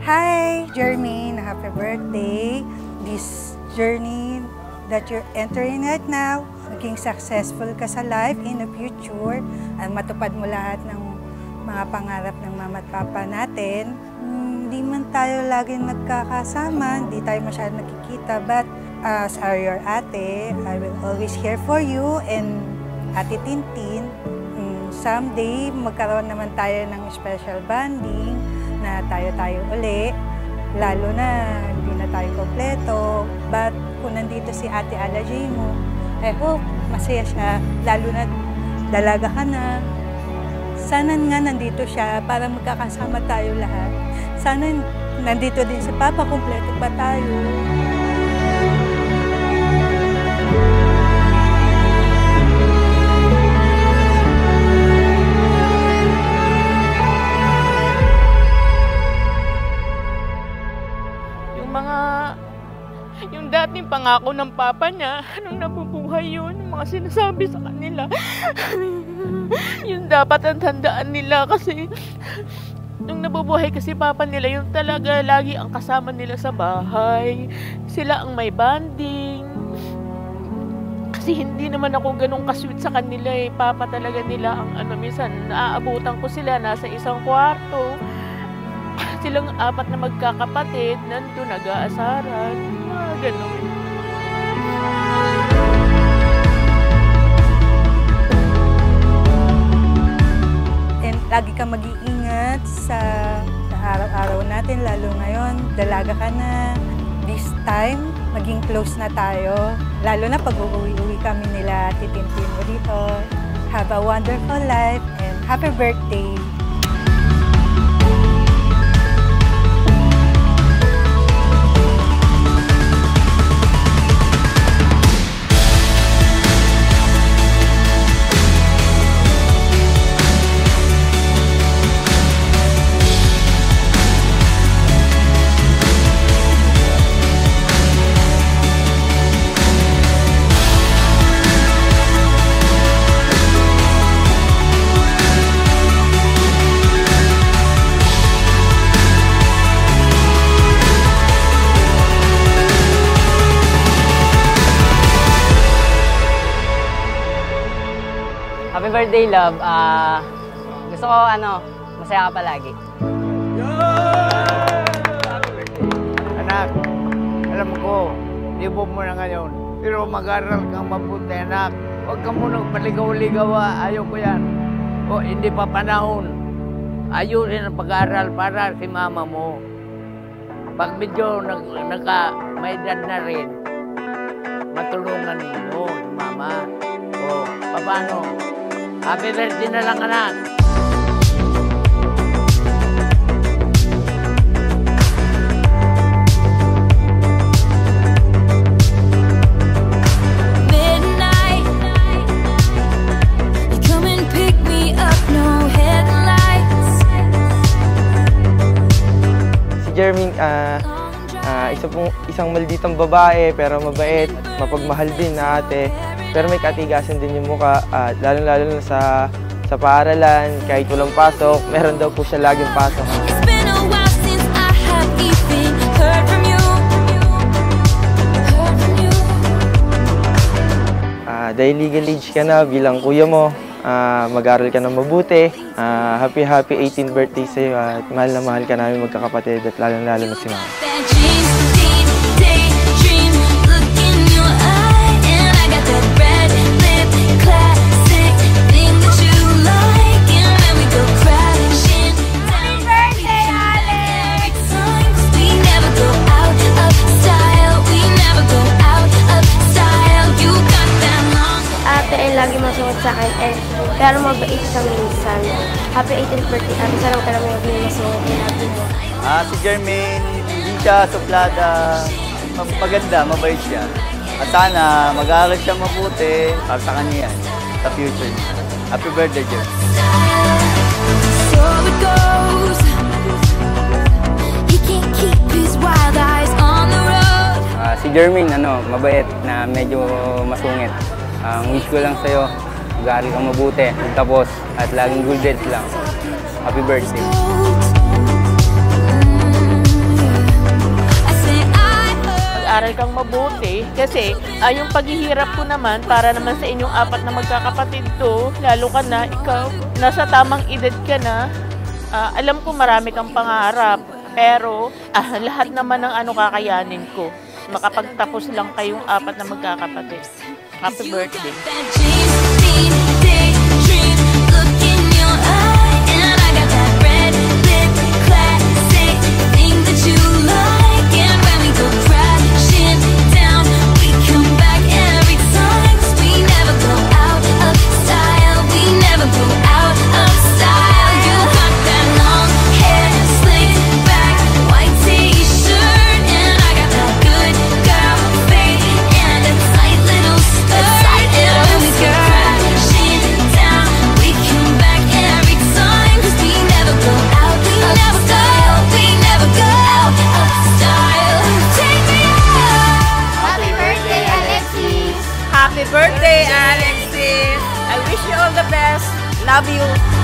Hi, Jermaine. Happy birthday. This journey that you're entering right now, maging successful ka sa life in the future, at matupad mo lahat ng mga pangarap ng mama at papa natin. Hindi man tayo laging nagkakasama, hindi tayo masyadong nakikita, but as your ate, I will always here for you, and Ate Tintin, someday magkaroon naman tayo ng special bonding na tayo-tayo uli, lalo na hindi na tayo kompleto. But kung nandito si Ate Alajay mo, I hope masaya siya, lalo na dalaga ka na. Sana nga nandito siya para magkakasama tayo lahat. Sana nandito din si Papa, kompleto pa tayo. Yung dating pangako ng papa niya, nung nabubuhay yun, yung mga sinasabi sa kanila, yun dapat ang tandaan nila kasi nung nabubuhay kasi papa nila, yun talaga lagi ang kasama nila sa bahay. Sila ang may banding. Kasi hindi naman ako ganun kasweet sa kanila eh. Papa talaga nila ang minsan naaabutan ko sila, nasa isang kwarto. Silang apat na magkakapatid, nandun nag-aasaran, gano'n. And lagi ka mag-iingat sa araw-araw natin, lalo ngayon, dalaga ka na. This time, maging close na tayo, lalo na pag uuwi-uwi kami nila, titintin mo dito. Have a wonderful life and happy birthday! Happy birthday, love. Gusto ko, masaya ka palagi. Anak, alam ko, libo mo na ngayon. Pero mag-aral kang mabuti, anak. Huwag ka munang paligaw-ligaw, ayaw ko yan. O, hindi pa panahon. Ayusin ang pag-aaral para si mama mo. Pag medyo may edad na rin, matulungan ninyo, mama. O, paano? Happy birthday na lang, anak. Midnight, you come and pick me up, no headlights. Si Jhermaine, isang malditang babae pero mabait, mapagmahal din na ate. Pero may katigasan din yung mukha, at lalo-lalo na sa paaralan, kahit walang pasok, meron daw po siya laging pasok. Dahil legal age ka na bilang kuya mo, mag-aral ka na mabuti. Happy 18th birthday sa'yo, at mahal na mahal ka namin magkakapatid, at lalo-lalo na si mama. Lagi masuot sa akin, pero mabait siya minsan. Happy 18th birthday, ate. Sana ka naman yung masuot natin mo. Si Jhermaine, hindi siya suplada, maganda, mabait siya. At sana mag-aaral siya mabuti para sa kanya yan, sa future niya. Happy birthday, Jhermaine. Si Jhermaine, mabait na medyo masungit. Ang wish ko lang sa'yo, mag-aaral kang mabuti, tapos at laging good grades lang. Happy birthday. mag-aral kang mabuti kasi yung paghihirap ko naman para naman sa inyong apat na magkakapatid to, lalo ka na, ikaw, nasa tamang edad ka na. Alam ko marami kang pangarap, pero lahat naman ng kakayanin ko. Makapagtapos lang kayong apat na magkakapatid. Happy birthday. Happy birthday, Alexis! I wish you all the best. Love you.